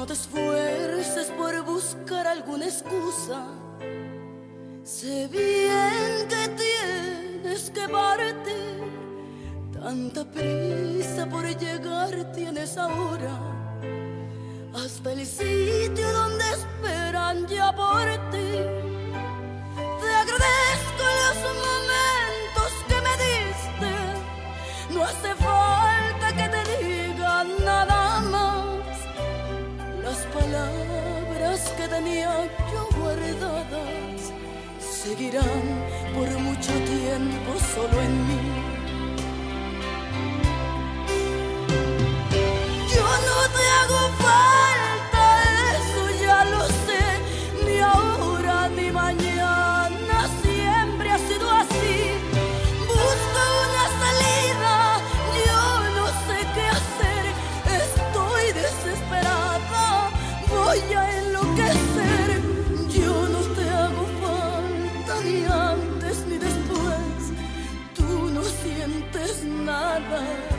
No te esfuerces por buscar alguna excusa. Sé bien que tienes que partir. Tanta prisa por llegar tienes ahora, hasta el sitio donde esperan ya por ti. Te agradezco los momentos que me diste. No hace falta que te diga nada más. Las palabras que tenía yo guardadas seguirán por mucho tiempo solo en mí. Yo no te hago falta, eso ya lo sé, ni ahora ni mañana, siempre ha sido así. Busco una salida, yo no sé qué hacer, estoy desesperada, voy a enloquecer. Yo no te hago falta ni antes ni después, tú no sientes nada.